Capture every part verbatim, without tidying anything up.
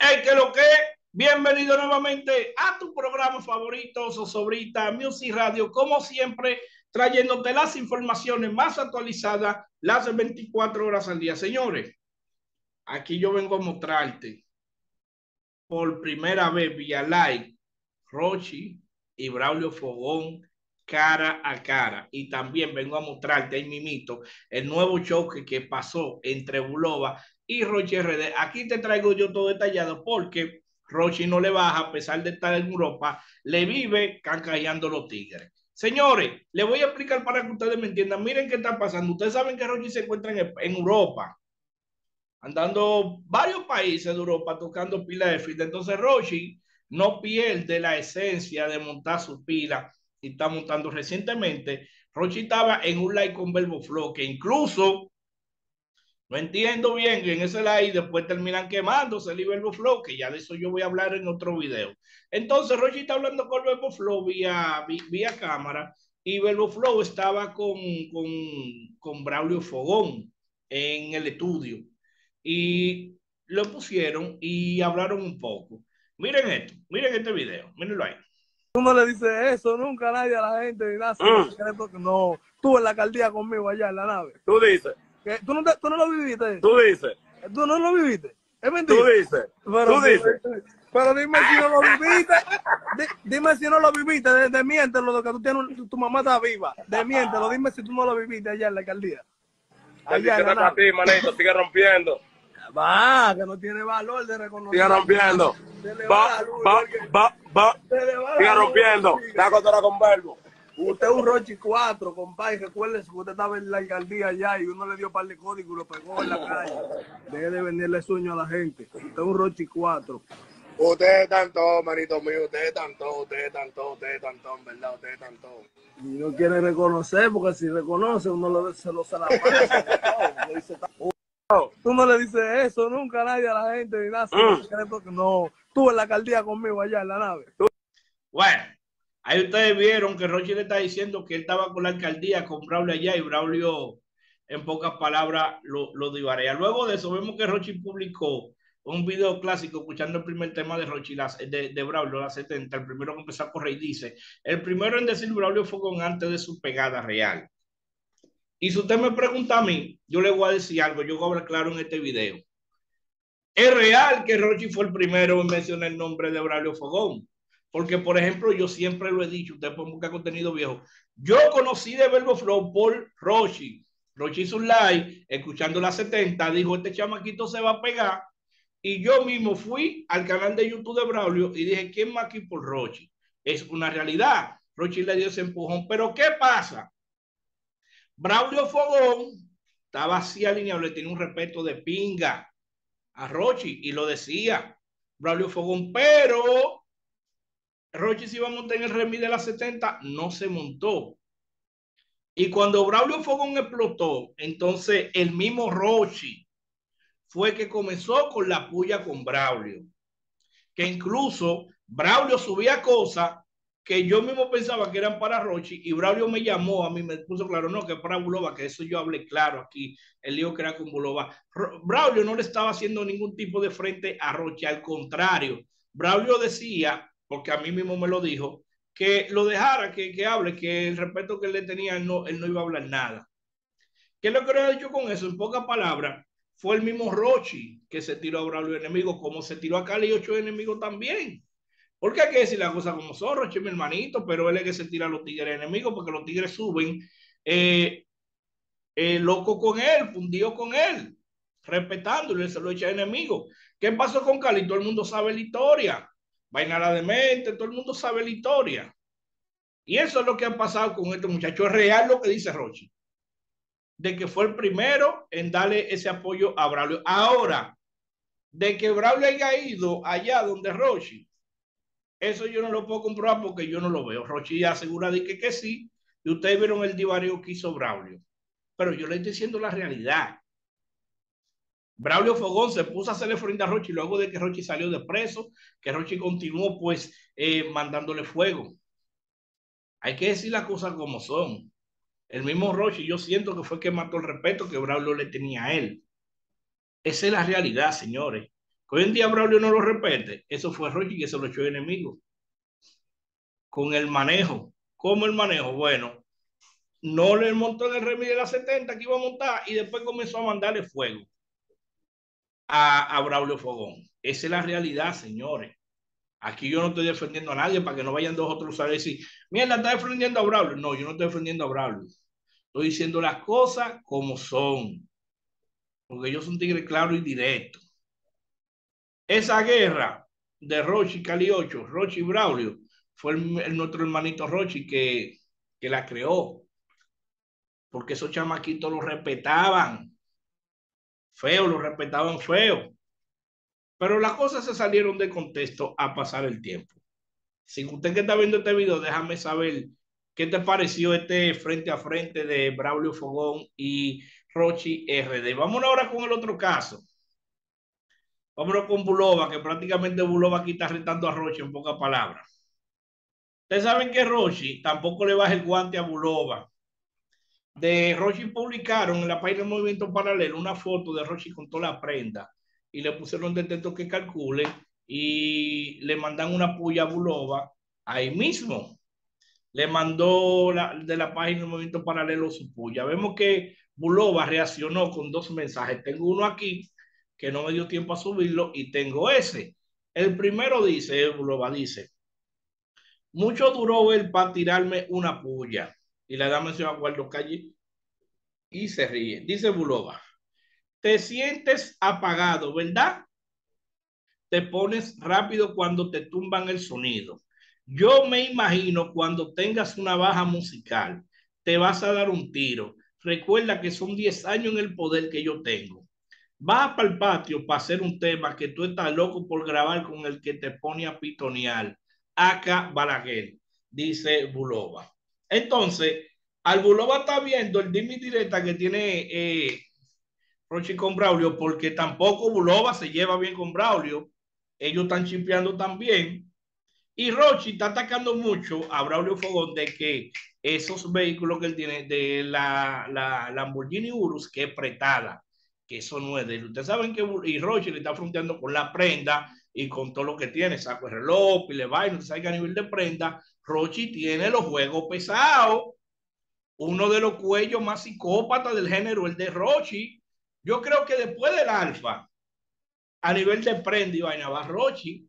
Hey, que lo que, bienvenido nuevamente a tu programa favorito, Zozobrita Music Radio, como siempre, trayéndote las informaciones más actualizadas las veinticuatro horas al día. Señores, aquí yo vengo a mostrarte por primera vez vía live Rochi y Braulio Fogón cara a cara. Y también vengo a mostrarte ahí mimito el nuevo choque que pasó entre Bulova y Rochi R D. Aquí te traigo yo todo detallado porque Rochi no le baja a pesar de estar en Europa, le vive cancallando los tigres. Señores, le voy a explicar para que ustedes me entiendan. Miren qué está pasando. Ustedes saben que Rochi se encuentra en, en Europa, andando varios países de Europa tocando pila de fit. Entonces Rochi no pierde la esencia de montar su pila y está montando recientemente. Rochi estaba en un live con Verbo Flow, que incluso no entiendo bien que en ese live después terminan quemándose el Verbo Flow, que ya de eso yo voy a hablar en otro video. Entonces Rochi está hablando con Verbo Flow vía, vía cámara y Verbo Flow estaba con, con, con Braulio Fogón en el estudio y lo pusieron y hablaron un poco. Miren esto, miren este video, mírenlo ahí. Tú no le dices eso nunca a nadie, a la gente, ni nada. Mm. No, tú en la alcaldía conmigo allá en la nave. Tú dices. ¿Qué? ¿Tú, no te, ¿Tú no lo viviste? Tú dices. ¿Tú no lo viviste? Es mentira. Tú dices. Pero, tú dices. Pero dime si no lo viviste. Dime si no lo viviste. De, de miéntelo, de que tú tienes, tu, tu mamá está viva. De miéntelo, dime si tú no lo viviste allá en la alcaldía. Allá en la nave. A ti, manito, sigue rompiendo. Va, que no tiene valor de reconocer. Sigue rompiendo. Va, va, va, va. Sigue rompiendo. Está acostada con Verbo. Usted es un Rochi cuatro, compadre. Recuérdese que usted estaba en la alcaldía allá y uno le dio un par de códigos y lo pegó en la calle. Deje de venderle sueño a la gente. Usted es un Rochi cuatro. Ustedes están todos, manito mío. Ustedes están todos, ustedes están todos, ustedes están todos, ¿verdad? Ustedes están todos. Y no quiere reconocer, porque si reconoce, uno lo, se lo se la pasa. Tú no le dices eso nunca a nadie, a la gente, ni nada. Mm. No, tú en la alcaldía conmigo allá en la nave. Bueno, ahí ustedes vieron que Rochi le está diciendo que él estaba con la alcaldía, con Braulio allá, y Braulio, en pocas palabras, lo, lo divarea. Luego de eso, vemos que Rochi publicó un video clásico escuchando el primer tema de Rochi, de, de Braulio, la setenta, el primero que empezó a correr y dice, el primero en decir Braulio Fogón antes de su pegada real. Y si usted me pregunta a mí, yo le voy a decir algo, yo voy a hablar claro en este video. Es real que Rochi fue el primero en mencionar el nombre de Braulio Fogón. Porque, por ejemplo, yo siempre lo he dicho, usted puede buscar contenido viejo. Yo conocí de Verbo Flow por Rochi. Rochi hizo un live, escuchando la setenta, dijo, este chamaquito se va a pegar. Y yo mismo fui al canal de YouTube de Braulio y dije, ¿quién más aquí por Rochi? Es una realidad. Rochi le dio ese empujón. Pero, ¿qué pasa? Braulio Fogón estaba así alineado, le tiene un respeto de pinga a Rochi y lo decía Braulio Fogón, pero Rochi se iba a montar en el remis de la setenta, no se montó. Y cuando Braulio Fogón explotó, entonces el mismo Rochi fue que comenzó con la puya con Braulio. Que incluso Braulio subía cosas que yo mismo pensaba que eran para Rochi y Braulio me llamó, a mí me puso claro, no, que para Bulova, que eso yo hablé claro aquí, el lío que era con Bulova. Braulio no le estaba haciendo ningún tipo de frente a Rochi, al contrario, Braulio decía, porque a mí mismo me lo dijo, que lo dejara, que, que hable, que el respeto que él le tenía, él no, él no iba a hablar nada. ¿Qué es lo que le he dicho con eso? En pocas palabras, fue el mismo Rochi que se tiró a Braulio enemigo, como se tiró a Cali y ocho enemigos también. Porque hay que decir las cosas como son, Rochi mi hermanito, pero él es que se tira a los tigres enemigos porque los tigres suben eh, eh, loco con él, fundido con él, respetándolo, se lo echa enemigo. ¿Qué pasó con Cali? Todo el mundo sabe la historia. Vaina la demente, todo el mundo sabe la historia. Y eso es lo que ha pasado con este muchacho. Es real lo que dice Rochi, de que fue el primero en darle ese apoyo a Braulio. Ahora, de que Braulio haya ido allá donde Rochi, eso yo no lo puedo comprobar porque yo no lo veo. Rochi asegura de que, que sí, y ustedes vieron el divario que hizo Braulio. Pero yo le estoy diciendo la realidad. Braulio Fogón se puso a hacerle frente a Rochi luego de que Rochi salió de preso, que Rochi continuó pues eh, mandándole fuego. Hay que decir las cosas como son. El mismo Rochi, yo siento que fue que mató el respeto que Braulio le tenía a él. Esa es la realidad, señores. Hoy en día Braulio no lo repete. Eso fue Rochi que se lo echó de enemigo. Con el manejo. ¿Cómo el manejo? Bueno, no le montó en el remis de la setenta que iba a montar y después comenzó a mandarle fuego a, a Braulio Fogón. Esa es la realidad, señores. Aquí yo no estoy defendiendo a nadie para que no vayan dos otros a decir, mierda, está defendiendo a Braulio. No, yo no estoy defendiendo a Braulio. Estoy diciendo las cosas como son. Porque ellos son tigres claros y directos. Esa guerra de Rochi Cali ocho, Rochi y Braulio, fue el, el, nuestro hermanito Rochi que, que la creó. Porque esos chamaquitos lo respetaban. Feo, lo respetaban feo. Pero las cosas se salieron de contexto a pasar el tiempo. Si usted que está viendo este video, déjame saber qué te pareció este frente a frente de Braulio Fogón y Rochi R D. Vámonos ahora con el otro caso. Vámonos con Bulova, que prácticamente Bulova aquí está retando a Rochi en pocas palabras. Ustedes saben que Rochi tampoco le baja el guante a Bulova. De Rochi publicaron en la página de Movimiento Paralelo una foto de Rochi con toda la prenda y le pusieron de texto que calcule y le mandan una puya a Bulova ahí mismo. Le mandó la, de la página de Movimiento Paralelo su puya. Vemos que Bulova reaccionó con dos mensajes. Tengo uno aquí que no me dio tiempo a subirlo y tengo ese. El primero dice, Bulova dice, mucho duró él para tirarme una puya. Y le da mención a Guardo Calle y se ríe. Dice Bulova, te sientes apagado, ¿verdad? Te pones rápido cuando te tumban el sonido. Yo me imagino cuando tengas una baja musical, te vas a dar un tiro. Recuerda que son diez años en el poder que yo tengo. Vas para el patio para hacer un tema que tú estás loco por grabar con el que te pone a pitonear. Acá Balaguer, dice Bulova. Entonces, al Bulova está viendo el dime directa que tiene eh, Rochi con Braulio, porque tampoco Bulova se lleva bien con Braulio. Ellos están chimpeando también. Y Rochi está atacando mucho a Braulio Fogón de que esos vehículos que él tiene, de la, la Lamborghini Urus, que es pretada, que eso no es de él. Ustedes saben que y Rochi le está fronteando con la prenda y con todo lo que tiene, saco el reloj, pile vaina, sabe que a nivel de prenda, Rochi tiene los juegos pesados. Uno de los cuellos más psicópatas del género, el de Rochi. Yo creo que después del Alfa, a nivel de prenda y vaina, va Rochi,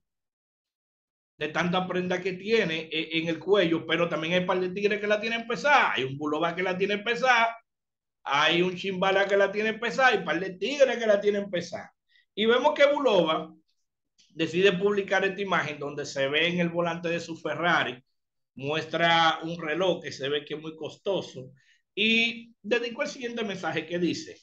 de tanta prenda que tiene en el cuello, pero también hay un par de tigres que la tienen pesada, hay un Bulova que la tiene pesada, hay un Chimbala que la tiene pesada y un par de tigres que la tienen pesada. Y vemos que Bulova decide publicar esta imagen donde se ve en el volante de su Ferrari, muestra un reloj que se ve que es muy costoso y dedicó el siguiente mensaje que dice,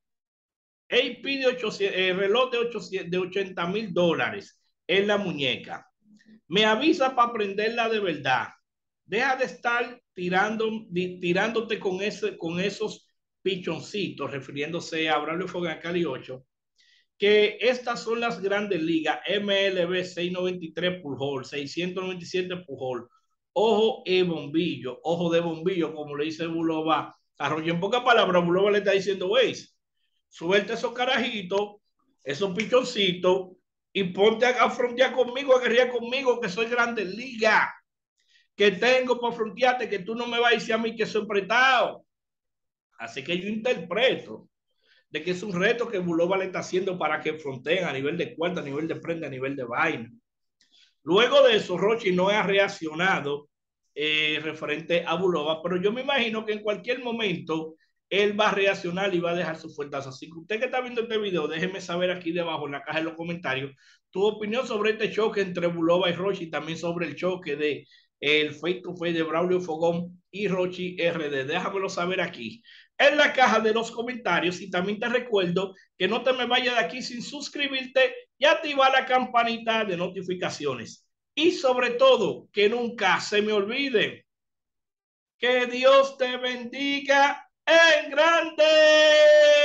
él pide ochocientos, el reloj de, ochocientos, de ochenta mil dólares en la muñeca. Me avisa para prenderla de verdad. Deja de estar tirando, tirándote con, ese, con esos pichoncitos, refiriéndose a Braulio Fogón Cali ocho, que estas son las grandes ligas, M L B seiscientos noventa y tres Pujol, seiscientos noventa y siete Pujol, ojo de bombillo, ojo de bombillo, como le dice Bulova. Arroyo en pocas palabras, Bulova le está diciendo, veis, suelta esos carajitos, esos pichoncitos, y ponte a, a frontear conmigo, a guerrear conmigo, que soy grande liga, que tengo para frontearte, que tú no me vas a decir a mí que soy prestado. Así que yo interpreto de que es un reto que Bulova le está haciendo para que fronteen a nivel de cuarta, a nivel de prenda, a nivel de vaina. Luego de eso, Rochi no ha reaccionado eh, referente a Bulova, pero yo me imagino que en cualquier momento él va a reaccionar y va a dejar sus fuerzas. Así que usted que está viendo este video, déjeme saber aquí debajo en la caja de los comentarios tu opinión sobre este choque entre Bulova y Rochi, y también sobre el choque de el face to face de Braulio Fogón y Rochi R D. Déjamelo saber aquí en la caja de los comentarios, y también te recuerdo que no te me vayas de aquí sin suscribirte y activar la campanita de notificaciones. Y sobre todo, que nunca se me olvide que Dios te bendiga en grande.